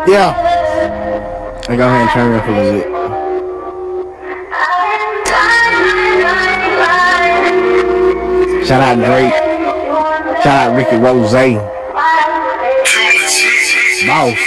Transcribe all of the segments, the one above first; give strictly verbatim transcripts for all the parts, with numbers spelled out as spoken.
Yeah. I go ahead and turn it up a little bit. Shout out Drake. Shout out Ricky Rose. Boss.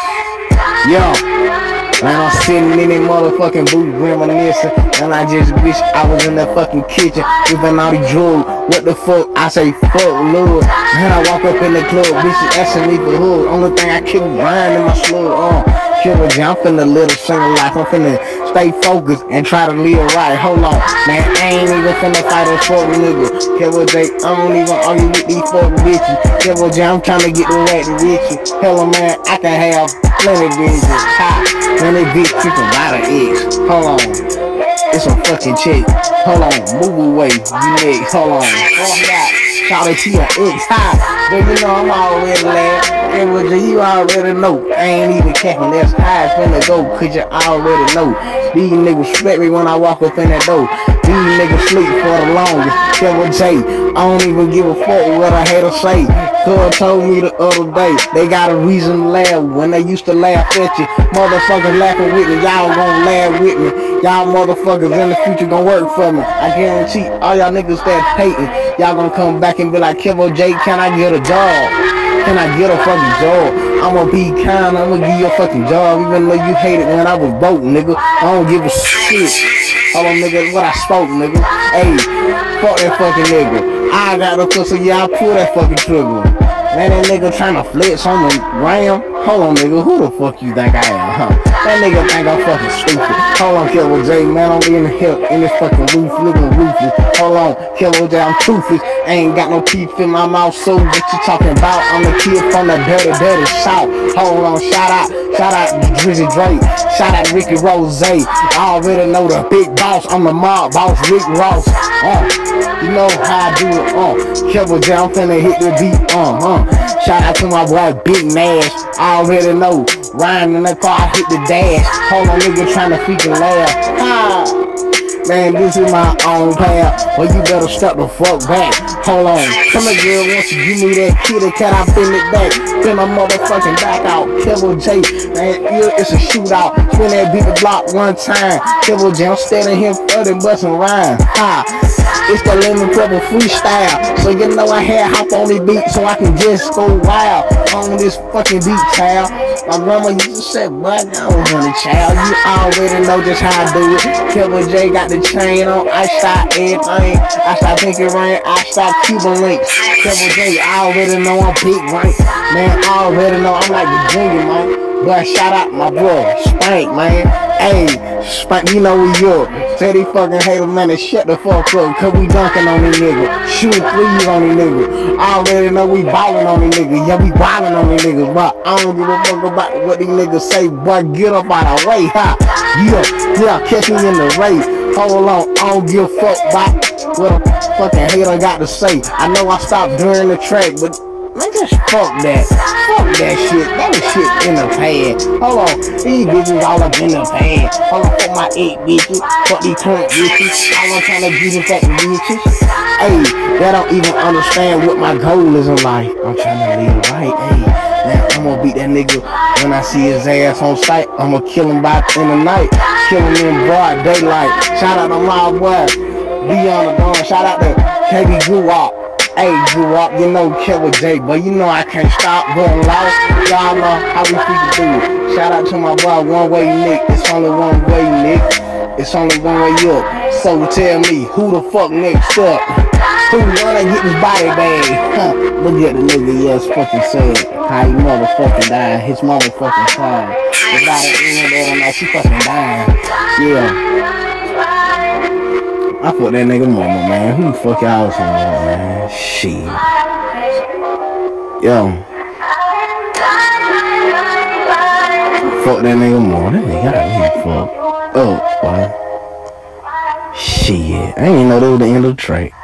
Yo. Man, I'm sitting in that motherfucking booth reminiscing, and I just wish I was in that fucking kitchen whipping all these drugs. What the fuck? I say fuck Lord. Man, I walk up in the club, bitches asking me for hood. Only thing I keep grinding my slug on. Killer J, I'm finna live a single life. I'm finna stay focused and try to live right. Hold on, man, I ain't even finna fight a fuck nigga. Killer J, I don't even argue with these fuck bitches. Killer J, I'm trying to get the rat to with you. Hell man, I can have plenty bitches. Ha, man, they bitch keep a lot of eggs. Hold on, it's a fucking chick. Hold on, move away, you next. Hold on, oh God, shout out to your ex. Ha, but you know I'm already laughing. Killer J, you already know. I ain't even capping, that's how it's finna go, cause you already know. These niggas respect me when I walk up in that door. These niggas sleep for the longest. Killer J, I don't even give a fuck what I had to say. Cuz told me the other day, they got a reason to laugh when they used to laugh at you. Motherfuckers laughing with me, y'all gonna laugh with me. Y'all motherfuckers in the future gonna work for me. I guarantee all y'all niggas that hating, y'all gonna come back and be like, Killer J, can I get a job? Can I get a fucking job? I'ma be kind, I'ma give you a fucking job, even though you hated when I was broke, nigga. I don't give a shit. Hold on, nigga, what I spoke, nigga. Hey, fuck that fucking nigga. I got the pussy, yeah, I pull that fucking trigger. Man, that nigga tryna flex on the gram. Hold on, nigga, who the fuck you think I am, huh? That nigga think I'm fucking stupid. Hold on, Killer J, man, I'm in here in this fucking roof, looking ruthless. Hold on, Killer J, I'm toothless. I ain't got no teeth in my mouth, so what you talking about? I'm the kid from the dirty, dirty south. Hold on, shout out, shout out Drizzy Drake. Shout out Ricky Rose. I already know the big boss. I'm the mob boss, Rick Ross. Uh, you know how I do it. Uh, Killer J, I'm finna hit the beat. Uh, uh. Shout out to my boy Big Nash. I already know. Riding in the car, I hit the dash. Hold on, nigga, trying to freaking laugh. Ah. Man, this is my own path. Well, you better step the fuck back. Hold on. Come here, girl, once you give me that kitty cat, I bend it back. Bend my motherfucking back out. Killer J, man, it's a shootout. Spin that beat the block one time. Killer J, I'm standing here flooding, busting rhyme. Ha. It's the lemon pepper freestyle. So you know I had hop on the beat so I can just go wild on this fucking beat, child. My grandma used to say, but I was on the child. You already know just how I do it. Killer J got the chain on. I stop everything. I stop thinking rain. I stop Cuban links. Killer J, I already know I'm big right. Man, I already know I'm like Virginia, man. But shout out my bro, Spank, man. Hey, Spank, you know we up. Tell these fucking haters, man, to shut the fuck up, cause we dunking on these niggas. Shooting threes on these niggas. I already know we ballin' on these niggas. Yeah, we wildin' on these niggas. But I don't give a fuck about what these niggas say. Boy, get up out of the way, ha. Yeah, yeah, catch me in the race. Hold on, I don't give a fuck about what a fucking hater got to say. I know I stopped during the track, but man, just fuck that. Fuck that shit. That was shit in the past. Hold on. These bitches all up in the past. Hold on, fuck my eight bitches. Fuck these current bitches. All I'm trying to be the fat bitches. Hey, they don't even understand what my goal is in life. I'm trying to live right. Hey, man, I'm gonna beat that nigga when I see his ass on sight. I'm gonna kill him by in the night. Kill him in broad daylight. Shout out to my boy, Beyond the Dawn. Shout out to K B Guwap. Hey, grew up, you know Killer J, but you know I can't stop going lost. Y'all know how we freaking do it. Shout out to my boy One Way Nick. It's only one way, Nick. It's only one way up. So tell me, who the fuck next up? Who wanna get his body bag? Huh? Look at the nigga, yes, fucking said how he motherfucking died. His motherfucking son. The body in there tonight, she fucking dying. Yeah. I fuck that nigga mama, man. Who the fuck y'all was on that, man? Shit. Yo. Fuck that nigga mama. That nigga got me fucked up, boy. Shit. I didn't even know that was the end of the track.